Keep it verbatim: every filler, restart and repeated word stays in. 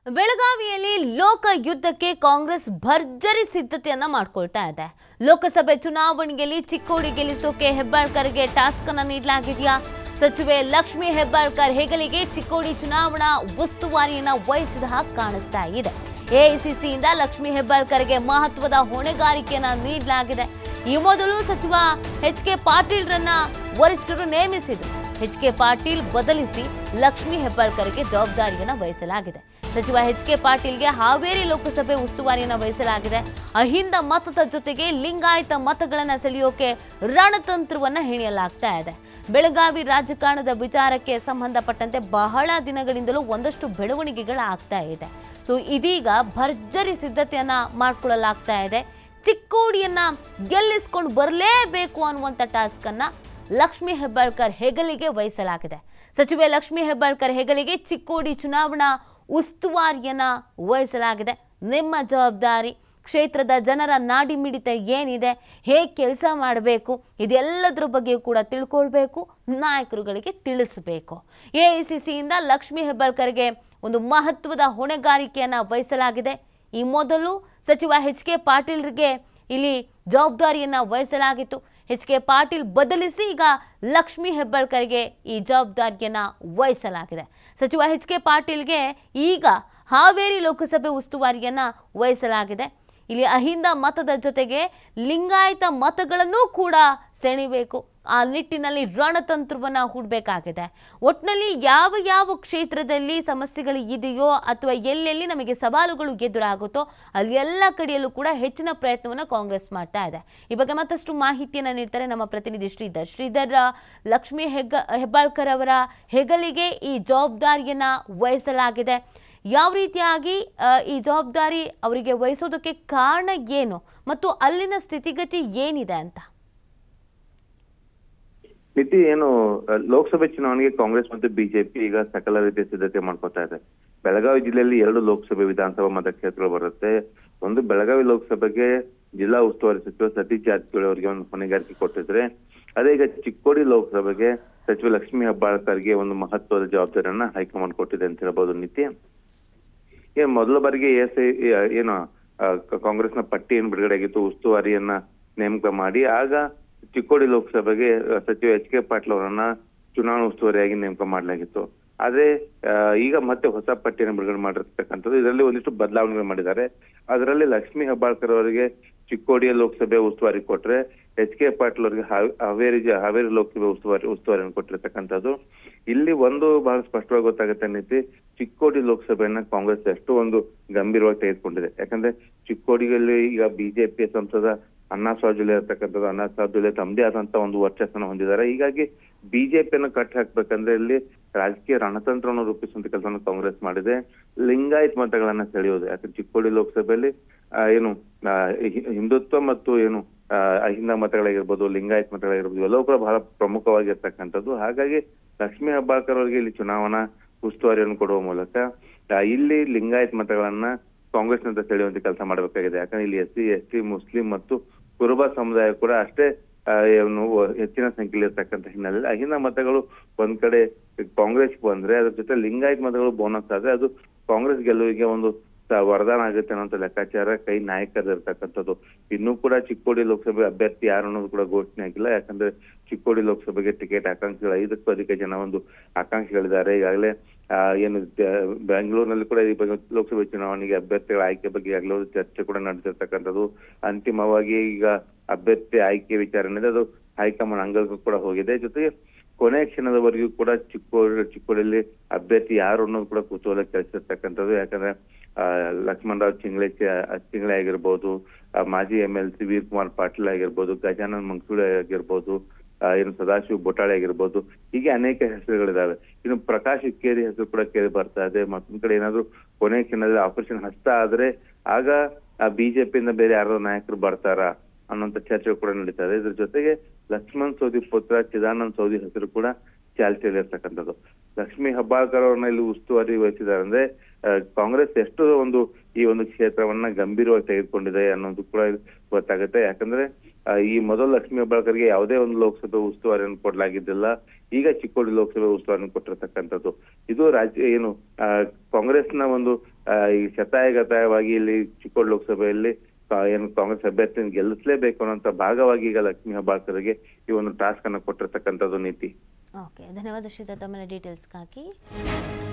ಬೆಳಗಾವಿಯಲ್ಲಿ ಲೋಕ ಯುದ್ಧಕ್ಕೆ ಕಾಂಗ್ರೆಸ್ ಭರ್ಜರಿ ಸಿದ್ಧತೆಯನ್ನ ಮಾಡಿಕೊಳ್ತಾ ಇದೆ. ಲೋಕಸಭೆ ಚುನಾವಣೆಯಲ್ಲಿ ಚಿಕ್ಕೋಡಿ ಗೆಲ್ಲಿಸೋಕೆ ಹೆಬ್ಬಾಳ್ಕರ್ಗೆ ಟಾಸ್ಕ್ ಅನ್ನು ನೀಡಲಾಗಿದೆಯಾ? ಸಚಿವೆ ಲಕ್ಷ್ಮಿ ಹೆಬ್ಬಾಳ್ಕರ್ ಹೆಗಲಿಗೆ ಚಿಕ್ಕೋಡಿ ಚುನಾವಣಾ ಉಸ್ತುವಾರಿಯನ್ನ ವಹಿಸಿದ ಹಾಗೆ ಕಾಣಿಸ್ತಾ ಇದೆ. ಎಐಸಿಸಿಯಿಂದ ಲಕ್ಷ್ಮಿ ಹೆಬ್ಬಾಳ್ಕರ್ಗೆ ಮಹತ್ವದ ಹೊಣೆಗಾರಿಕೆಯನ್ನ ನೀಡಲಾಗಿದೆ. ಈ ಮೊದಲು ಸಚಿವ ಎಚ್ ಕೆ ಪಾಟೀಲ್ರನ್ನ ವರಿಷ್ಠರು ನೇಮಿಸಿದರು. ಎಚ್ ಕೆ ಪಾಟೀಲ್ ಬದಲಿಸಿ ಲಕ್ಷ್ಮಿ ಹೆಬ್ಬಾಳ್ಕರ್ಗೆ ಜವಾಬ್ದಾರಿಯನ್ನು ವಹಿಸಲಾಗಿದೆ. ಸಚಿವ ಎಚ್ ಕೆ ಪಾಟೀಲ್ಗೆ ಹಾವೇರಿ ಲೋಕಸಭೆ ಉಸ್ತುವಾರಿಯನ್ನು ವಹಿಸಲಾಗಿದೆ. ಅಹಿಂದ ಮತದ ಜೊತೆಗೆ ಲಿಂಗಾಯತ ಮತಗಳನ್ನು ಸೆಳೆಯೋಕೆ ರಣತಂತ್ರವನ್ನ ಹೆಣೆಯಲಾಗ್ತಾ ಇದೆ. ಬೆಳಗಾವಿ ರಾಜಕಾರಣದ ವಿಚಾರಕ್ಕೆ ಸಂಬಂಧಪಟ್ಟಂತೆ ಬಹಳ ದಿನಗಳಿಂದಲೂ ಒಂದಷ್ಟು ಬೆಳವಣಿಗೆಗಳಾಗ್ತಾ ಇದೆ. ಸೊ ಇದೀಗ ಭರ್ಜರಿ ಸಿದ್ಧತೆಯನ್ನ ಮಾಡಿಕೊಳ್ಳಲಾಗ್ತಾ ಇದೆ. ಚಿಕ್ಕೋಡಿಯನ್ನ ಗೆಲ್ಲಿಸ್ಕೊಂಡು ಬರಲೇಬೇಕು ಅನ್ನುವಂಥ ಟಾಸ್ಕ್ ಅನ್ನ ಲಕ್ಷ್ಮಿ ಹೆಬ್ಬಾಳ್ಕರ್ ಹೆಗಲಿಗೆ ವಹಿಸಲಾಗಿದೆ. ಸಚಿವೆ ಲಕ್ಷ್ಮಿ ಹೆಬ್ಬಾಳ್ಕರ್ ಹೆಗಲಿಗೆ ಚಿಕ್ಕೋಡಿ ಚುನಾವಣಾ ಉಸ್ತುವಾರಿಯನ್ನ ವಹಿಸಲಾಗಿದೆ. ನಿಮ್ಮ ಜವಾಬ್ದಾರಿ, ಕ್ಷೇತ್ರದ ಜನರ ನಾಡಿ ಮಿಡಿತ ಏನಿದೆ, ಹೇಗೆ ಕೆಲಸ ಮಾಡಬೇಕು, ಇದೆಲ್ಲದರ ಬಗ್ಗೆ ಕೂಡ ತಿಳ್ಕೊಳ್ಬೇಕು, ನಾಯಕರುಗಳಿಗೆ ತಿಳಿಸಬೇಕು. ಎಐಸಿಸಿಯಿಂದ ಲಕ್ಷ್ಮಿ ಹೆಬ್ಬಾಳ್ಕರ್ಗೆ ಒಂದು ಮಹತ್ವದ ಹೊಣೆಗಾರಿಕೆಯನ್ನು ವಹಿಸಲಾಗಿದೆ. ಈ ಮೊದಲು ಸಚಿವ ಎಚ್ ಕೆ ಪಾಟೀಲ್ರಿಗೆ ಇಲ್ಲಿ ಜವಾಬ್ದಾರಿಯನ್ನು ವಹಿಸಲಾಗಿತ್ತು. ಎಚ್ ಕೆ ಪಾಟೀಲ್ ಬದಲಿಸಿ ಈಗ ಲಕ್ಷ್ಮಿ ಹೆಬ್ಬಾಳ್ಕರ್ಗೆ ಈ ಜವಾಬ್ದಾರಿಯನ್ನು ವಹಿಸಲಾಗಿದೆ. ಸಚಿವ ಎಚ್ ಕೆ ಪಾಟೀಲ್ಗೆ ಈಗ ಹಾವೇರಿ ಲೋಕಸಭೆ ಉಸ್ತುವಾರಿಯನ್ನು ವಹಿಸಲಾಗಿದೆ. ಇಲ್ಲಿ ಅಹಿಂದ ಮತದ ಜೊತೆಗೆ ಲಿಂಗಾಯತ ಮತಗಳನ್ನು ಕೂಡ ಸೆಣಿಬೇಕು. ಆ ನಿಟ್ಟಿನಲ್ಲಿ ರಣತಂತ್ರವನ್ನು ಹೂಡಬೇಕಾಗಿದೆ. ಒಟ್ಟಿನಲ್ಲಿ ಯಾವ ಯಾವ ಕ್ಷೇತ್ರದಲ್ಲಿ ಸಮಸ್ಯೆಗಳು ಇದೆಯೋ ಅಥವಾ ಎಲ್ಲೆಲ್ಲಿ ನಮಗೆ ಸವಾಲುಗಳು ಎದುರಾಗುತ್ತೋ ಅಲ್ಲಿ ಎಲ್ಲ ಕಡೆಯಲ್ಲೂ ಕೂಡ ಹೆಚ್ಚಿನ ಪ್ರಯತ್ನವನ್ನು ಕಾಂಗ್ರೆಸ್ ಮಾಡ್ತಾ ಇದೆ. ಈ ಬಗ್ಗೆ ಮತ್ತಷ್ಟು ಮಾಹಿತಿಯನ್ನು ನೀಡ್ತಾರೆ ನಮ್ಮ ಪ್ರತಿನಿಧಿ ಶ್ರೀಧರ್. ಶ್ರೀಧರ್, ಲಕ್ಷ್ಮಿ ಹೆಗ್ಗ ಹೆಬ್ಬಾಳ್ಕರ್ ಅವರ ಹೆಗಲಿಗೆ ಈ ಜವಾಬ್ದಾರಿಯನ್ನು ವಹಿಸಲಾಗಿದೆ. ಯಾವ ರೀತಿಯಾಗಿ ಈ ಜವಾಬ್ದಾರಿ ಅವರಿಗೆ ವಹಿಸೋದಕ್ಕೆ ಕಾರಣ ಏನು ಮತ್ತು ಅಲ್ಲಿನ ಸ್ಥಿತಿಗತಿ ಏನಿದೆ ಅಂತ? ನಿತಿ, ಏನು ಲೋಕಸಭೆ ಚುನಾವಣೆಗೆ ಕಾಂಗ್ರೆಸ್ ಮತ್ತು ಬಿಜೆಪಿ ಈಗ ಸಕಲ ರೀತಿಯ ಸಿದ್ಧತೆ ಮಾಡ್ಕೊತಾ ಇದೆ. ಬೆಳಗಾವಿ ಜಿಲ್ಲೆಯಲ್ಲಿ ಎರಡು ಲೋಕಸಭೆ ವಿಧಾನಸಭಾ ಮತಕ್ಷೇತ್ರಗಳು ಬರುತ್ತೆ. ಒಂದು ಬೆಳಗಾವಿ ಲೋಕಸಭೆಗೆ ಜಿಲ್ಲಾ ಉಸ್ತುವಾರಿ ಸಚಿವ ಸತೀಶ್ ಜಾರಕಿಹೊಳಿ ಅವರಿಗೆ ಒಂದು ಹೊಣೆಗಾರಿಕೆ ಕೊಟ್ಟಿದ್ರೆ, ಅದೇ ಈಗ ಚಿಕ್ಕೋಡಿ ಲೋಕಸಭೆಗೆ ಸಚಿವ ಲಕ್ಷ್ಮಿ ಹೆಬ್ಬಾಳ್ಕರ್ಗೆ ಒಂದು ಮಹತ್ವದ ಜವಾಬ್ದಾರಿಯನ್ನ ಹೈಕಮಾಂಡ್ ಕೊಟ್ಟಿದೆ ಅಂತ ಹೇಳ್ಬೋದು. ನಿತಿ, ಏನ್ ಮೊದಲ ಬಾರಿಗೆ ಎಸ್ ಏನು ಕಾಂಗ್ರೆಸ್ನ ಪಟ್ಟಿ ಏನ್ ಬಿಡುಗಡೆ ಆಗಿತ್ತು, ಉಸ್ತುವಾರಿಯನ್ನ ನೇಮಕ ಮಾಡಿ ಆಗ ಚಿಕ್ಕೋಡಿ ಲೋಕಸಭೆಗೆ ಸಚಿವ ಎಚ್ ಕೆ ಪಾಟೀಲ್ ಅವರನ್ನ ಚುನಾವಣಾ ಉಸ್ತುವಾರಿಯಾಗಿ ನೇಮಕ ಮಾಡಲಾಗಿತ್ತು. ಆದ್ರೆ ಈಗ ಮತ್ತೆ ಹೊಸ ಪಟ್ಟಿಯನ್ನು ಬಿಡುಗಡೆ ಮಾಡಿರ್ತಕ್ಕಂಥದ್ದು. ಇದರಲ್ಲಿ ಒಂದಿಷ್ಟು ಬದಲಾವಣೆಗಳು ಮಾಡಿದ್ದಾರೆ. ಅದರಲ್ಲಿ ಲಕ್ಷ್ಮಿ ಹೆಬ್ಬಾಳ್ಕರ್ ಅವರಿಗೆ ಚಿಕ್ಕೋಡಿಯ ಲೋಕಸಭೆ ಉಸ್ತುವಾರಿ ಕೊಟ್ರೆ, ಎಚ್ ಕೆ ಪಾಟೀಲ್ ಅವರಿಗೆ ಹಾವೇರಿ ಹಾವೇರಿ ಲೋಕಸಭೆ ಉಸ್ತುವಾರಿ ಉಸ್ತುವಾರಿಯನ್ನು ಕೊಟ್ಟಿರ್ತಕ್ಕಂಥದ್ದು. ಇಲ್ಲಿ ಒಂದು ಬಹಳ ಸ್ಪಷ್ಟವಾಗಿ ಗೊತ್ತಾಗುತ್ತೆ ನೀತಿ, ಚಿಕ್ಕೋಡಿ ಲೋಕಸಭೆಯನ್ನ ಕಾಂಗ್ರೆಸ್ ಎಷ್ಟು ಒಂದು ಗಂಭೀರವಾಗಿ ತೆಗೆದುಕೊಂಡಿದೆ. ಯಾಕಂದ್ರೆ ಚಿಕ್ಕೋಡಿಯಲ್ಲಿ ಈಗ ಬಿಜೆಪಿ ಸಂಸದ ಅಣ್ಣಾ ಸಾಜುಲೆ ಇರ್ತಕ್ಕಂಥದ್ದು, ಅಣ್ಣಾ ಸಾಜುಲೆ ತಮ್ಮದೇ ಆದಂತ ಒಂದು ವರ್ಚಸ್ಸನ್ನು ಹೊಂದಿದ್ದಾರೆ. ಹೀಗಾಗಿ ಬಿಜೆಪಿಯನ್ನು ಕಟ್ಟಿ ಹಾಕ್ಬೇಕಂದ್ರೆ ಇಲ್ಲಿ ರಾಜಕೀಯ ರಣತಂತ್ರವನ್ನು ರೂಪಿಸುವಂತ ಕೆಲಸವನ್ನು ಕಾಂಗ್ರೆಸ್ ಮಾಡಿದೆ. ಲಿಂಗಾಯತ್ ಮತಗಳನ್ನ ಸೆಳೆಯೋದು. ಯಾಕಂದ್ರೆ ಚಿಕ್ಕೋಡಿ ಲೋಕಸಭೆಯಲ್ಲಿ ಏನು ಹಿಂದುತ್ವ ಮತ್ತು ಏನು ಅಹಿಂದ ಮತಗಳಾಗಿರ್ಬೋದು, ಲಿಂಗಾಯತ್ ಮತಗಳಾಗಿರ್ಬೋದು, ಎಲ್ಲವೂ ಕೂಡ ಬಹಳ ಪ್ರಮುಖವಾಗಿರ್ತಕ್ಕಂಥದ್ದು. ಹಾಗಾಗಿ ಲಕ್ಷ್ಮಿ ಹೆಬ್ಬಾಳ್ಕರ್ ಅವರಿಗೆ ಇಲ್ಲಿ ಚುನಾವಣಾ ಉಸ್ತುವಾರಿಯನ್ನು ಕೊಡುವ ಮೂಲಕ ಇಲ್ಲಿ ಲಿಂಗಾಯತ್ ಮತಗಳನ್ನ ಕಾಂಗ್ರೆಸ್ನಂತ ಸೆಳೆಯುವಂತ ಕೆಲಸ ಮಾಡಬೇಕಾಗಿದೆ. ಯಾಕಂದ್ರೆ ಇಲ್ಲಿ S C S T Muslim ಮತ್ತು ಕುರುಬ ಸಮುದಾಯ ಕೂಡ ಅಷ್ಟೇ ಹೆಚ್ಚಿನ ಸಂಖ್ಯೆಯಲ್ಲಿ ಇರ್ತಕ್ಕಂಥ ಹಿನ್ನೆಲೆಯಲ್ಲಿ ಅಹಿಂದ ಮತಗಳು ಒಂದ್ ಕಡೆ ಕಾಂಗ್ರೆಸ್ ಬಂದ್ರೆ, ಅದ್ರ ಜೊತೆ ಲಿಂಗಾಯತ್ ಮತಗಳು ಬೋನಸ್ ಆದ್ರೆ ಅದು ಕಾಂಗ್ರೆಸ್ ಗೆಲುವಿಗೆ ಒಂದು ವರದಾನ ಆಗುತ್ತೆ ಅನ್ನೋ ಲೆಕ್ಕಾಚಾರ ಕೈ ನಾಯಕರು ಇರ್ತಕ್ಕಂಥದ್ದು. ಇನ್ನೂ ಕೂಡ ಚಿಕ್ಕೋಡಿ ಲೋಕಸಭೆ ಅಭ್ಯರ್ಥಿ ಯಾರು ಅನ್ನೋದು ಕೂಡ ಘೋಷಣೆ ಆಗಿಲ್ಲ. ಯಾಕಂದ್ರೆ ಚಿಕ್ಕೋಡಿ ಲೋಕಸಭೆಗೆ ಟಿಕೆಟ್ ಆಕಾಂಕ್ಷಿಗಳು ಐದಕ್ಕೂ ಅಧಿಕ ಜನ ಒಂದು ಆಕಾಂಕ್ಷಿಗಳಿದ್ದಾರೆ. ಈಗಾಗಲೇ ಏನು ಬೆಂಗಳೂರಿನಲ್ಲಿ ಕೂಡ ಈ ಬಗ್ಗೆ ಲೋಕಸಭೆ ಚುನಾವಣೆಗೆ ಅಭ್ಯರ್ಥಿಗಳ ಆಯ್ಕೆ ಬಗ್ಗೆ ಈಗಾಗಲೇ ಚರ್ಚೆ ಕೂಡ ನಡೆದಿರ್ತಕ್ಕಂಥದ್ದು. ಅಂತಿಮವಾಗಿ ಈಗ ಅಭ್ಯರ್ಥಿ ಆಯ್ಕೆ ವಿಚಾರ ಏನಿದೆ ಅದು ಹೈಕಮಾಂಡ್ ಅಂಗಳಕ್ಕೂ ಕೂಡ ಹೋಗಿದೆ. ಜೊತೆಗೆ ಕೊನೆ ಕ್ಷಣದವರೆಗೂ ಕೂಡ ಚಿಕ್ಕೋಡಿ ಚಿಕ್ಕೋಡಿಯಲ್ಲಿ ಅಭ್ಯರ್ಥಿ ಯಾರು ಅನ್ನೋದು ಕೂಡ ಕುತೂಹಲ ಕೆಳಿಸಿರ್ತಕ್ಕಂಥದ್ದು. ಯಾಕಂದ್ರೆ ಆ ಲಕ್ಷ್ಮಣರಾವ್ ಚಿಂಗ್ಳೆ ಚಿಂಗ್ಳೆ ಆಗಿರ್ಬೋದು, ಮಾಜಿ M L C Veer Kumar Patil ಆಗಿರ್ಬೋದು, ಗಜಾನನ್ ಮಂಗಸೂಳೆ ಆಗಿರ್ಬೋದು, ಏನು ಸದಾಶಿವ ಬೊಟಾಳೆ ಆಗಿರ್ಬೋದು, ಹೀಗೆ ಅನೇಕ ಹೆಸರುಗಳಿದಾವೆ. ಇನ್ನು ಪ್ರಕಾಶ್ ಹುಕ್ಕೇರಿ ಹೆಸರು ಕೂಡ ಕೇಳಿ ಬರ್ತಾ ಇದೆ. ಮತ್ತೊಂದ್ ಕಡೆ ಏನಾದ್ರು ಕೊನೆ ಕ್ಷಣದಲ್ಲಿ ಆಪರೇಷನ್ ಹಸ್ತ ಆದ್ರೆ ಆಗ ಬಿಜೆಪಿಯಿಂದ ಬೇರೆ ಯಾರೋ ನಾಯಕರು ಬರ್ತಾರ ಅನ್ನೋಂಥ ಚರ್ಚೆ ಕೂಡ ನಡೀತಾ ಇದೆ. ಇದ್ರ ಜೊತೆಗೆ ಲಕ್ಷ್ಮಣ್ ಸವದಿ ಪುತ್ರ ಚಿದಾನಂದ್ ಸವದಿ ಹೆಸರು ಕೂಡ ಚಾಲ್ತಿಯಲ್ಲಿ ಇರ್ತಕ್ಕಂಥದ್ದು. ಲಕ್ಷ್ಮಿ ಹೆಬ್ಬಾಳ್ಕರ್ ಅವ್ರನ್ನ ಇಲ್ಲಿ ಉಸ್ತುವಾರಿ ವಹಿಸಿದ್ದಾರೆ ಅಂದ್ರೆ ಕಾಂಗ್ರೆಸ್ ಎಷ್ಟು ಒಂದು ಈ ಒಂದು ಕ್ಷೇತ್ರವನ್ನ ಗಂಭೀರವಾಗಿ ತೆಗೆದುಕೊಂಡಿದೆ ಅನ್ನೋದು ಕೂಡ ಗೊತ್ತಾಗುತ್ತೆ. ಯಾಕಂದ್ರೆ ಈ ಮೊದಲು ಲಕ್ಷ್ಮಿ ಹೆಬ್ಬಾಳ್ಕರ್ಗೆ ಯಾವುದೇ ಒಂದು ಲೋಕಸಭೆ ಉಸ್ತುವಾರಿಯನ್ನು ಕೊಡಲಾಗಿದ್ದಿಲ್ಲ. ಈಗ ಚಿಕ್ಕೋಡಿ ಲೋಕಸಭೆ ಉಸ್ತುವಾರಿಯನ್ನು ಕೊಟ್ಟಿರ್ತಕ್ಕಂಥದ್ದು. ಇದು ರಾಜ್ಯ ಏನು ಕಾಂಗ್ರೆಸ್ನ ಒಂದು ಈ ಶತಾಯಗತಾಯವಾಗಿ ಇಲ್ಲಿ ಚಿಕ್ಕೋಡಿ ಲೋಕಸಭೆಯಲ್ಲಿ ಏನು ಕಾಂಗ್ರೆಸ್ ಅಭ್ಯರ್ಥಿಯನ್ನು ಗೆಲ್ಲಿಸಲೇಬೇಕು ಅನ್ನೋಂಥ ಭಾಗವಾಗಿ ಈಗ ಲಕ್ಷ್ಮೀ ಹೆಬ್ಬಾಳ್ಕರ್ಗೆ ಈ ಒಂದು ಟಾಸ್ಕ್ ಅನ್ನು ಕೊಟ್ಟಿರ್ತಕ್ಕಂಥದ್ದು ನೀತಿ. ಓಕೆ, ಧನ್ಯವಾದ ಶ್ರೀಧರ್ ತಮ್ಮ ಡೀಟೇಲ್ಸ್ಗಾಗಿ.